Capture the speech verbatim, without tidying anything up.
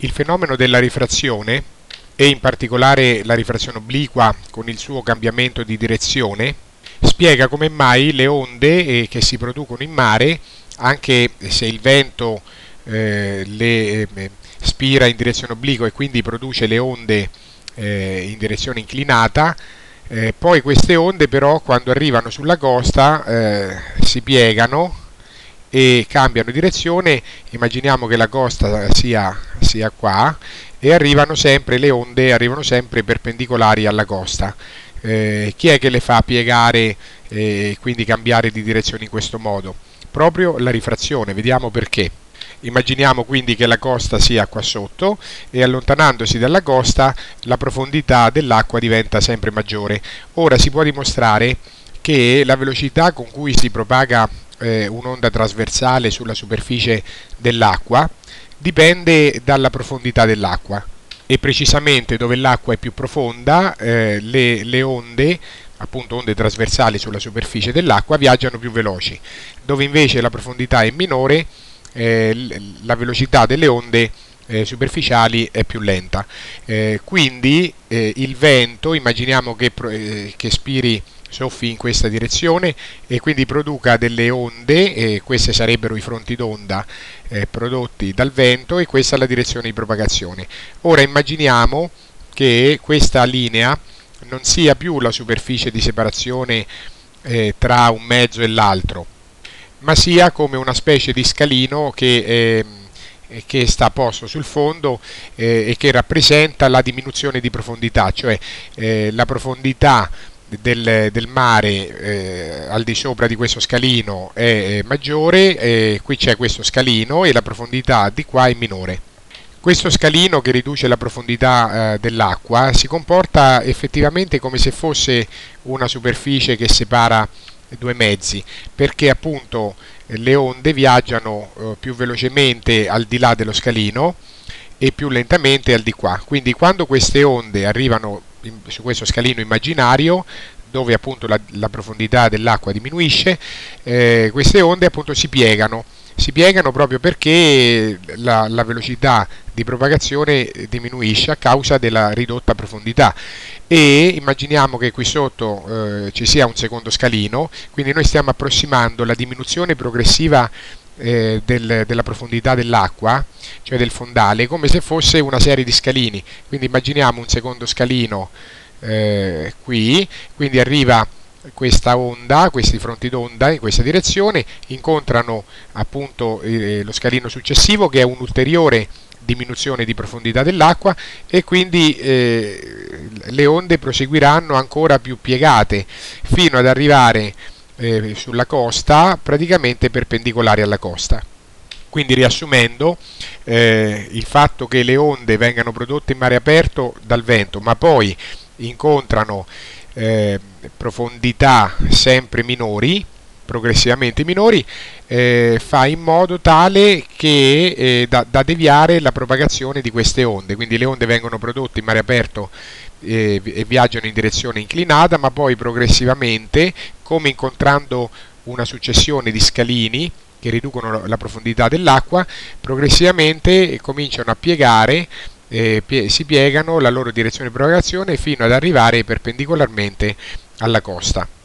Il fenomeno della rifrazione, e in particolare la rifrazione obliqua con il suo cambiamento di direzione, spiega come mai le onde eh, che si producono in mare, anche se il vento eh, le eh, spira in direzione obliqua e quindi produce le onde eh, in direzione inclinata, eh, poi queste onde però quando arrivano sulla costa eh, si piegano e cambiano direzione. Immaginiamo che la costa sia, sia qua, e arrivano sempre, le onde arrivano sempre perpendicolari alla costa. Eh, chi è che le fa piegare e quindi cambiare di direzione in questo modo? Proprio la rifrazione. Vediamo perché. Immaginiamo quindi che la costa sia qua sotto e allontanandosi dalla costa la profondità dell'acqua diventa sempre maggiore. Ora si può dimostrare che la velocità con cui si propaga eh, un'onda trasversale sulla superficie dell'acqua dipende dalla profondità dell'acqua, e precisamente dove l'acqua è più profonda eh, le, le onde, appunto onde trasversali sulla superficie dell'acqua, viaggiano più veloci. Dove invece la profondità è minore, eh, la velocità delle onde eh, superficiali è più lenta. Eh, quindi eh, il vento, immaginiamo che, eh, che spiri, soffi in questa direzione e quindi produca delle onde, e queste sarebbero i fronti d'onda eh, prodotti dal vento, e questa è la direzione di propagazione. Ora immaginiamo che questa linea non sia più la superficie di separazione eh, tra un mezzo e l'altro, ma sia come una specie di scalino che, eh, che sta posto sul fondo eh, e che rappresenta la diminuzione di profondità, cioè eh, la profondità Del, del mare eh, al di sopra di questo scalino è, è maggiore, eh, qui c'è questo scalino e la profondità di qua è minore. Questo scalino che riduce la profondità eh, dell'acqua si comporta effettivamente come se fosse una superficie che separa due mezzi, perché appunto eh, le onde viaggiano eh, più velocemente al di là dello scalino e più lentamente al di qua. Quindi quando queste onde arrivano su questo scalino immaginario, dove appunto la, la profondità dell'acqua diminuisce, eh, queste onde appunto si piegano, si piegano proprio perché la, la velocità di propagazione diminuisce a causa della ridotta profondità. E immaginiamo che qui sotto eh, ci sia un secondo scalino, quindi noi stiamo approssimando la diminuzione progressiva Eh, del, della profondità dell'acqua, cioè del fondale, come se fosse una serie di scalini. Quindi immaginiamo un secondo scalino eh, qui, quindi arriva questa onda, questi fronti d'onda in questa direzione, incontrano appunto eh, lo scalino successivo che è un'ulteriore diminuzione di profondità dell'acqua, e quindi eh, le onde proseguiranno ancora più piegate fino ad arrivare Eh, sulla costa, praticamente perpendicolari alla costa. Quindi riassumendo, eh, il fatto che le onde vengano prodotte in mare aperto dal vento, ma poi incontrano eh, profondità sempre minori, progressivamente minori, eh, fa in modo tale che eh, da, da deviare la propagazione di queste onde. Quindi le onde vengono prodotte in mare aperto e, e viaggiano in direzione inclinata, ma poi progressivamente, come incontrando una successione di scalini che riducono la profondità dell'acqua, progressivamente cominciano a piegare, eh, pie- si piegano la loro direzione di propagazione fino ad arrivare perpendicolarmente alla costa.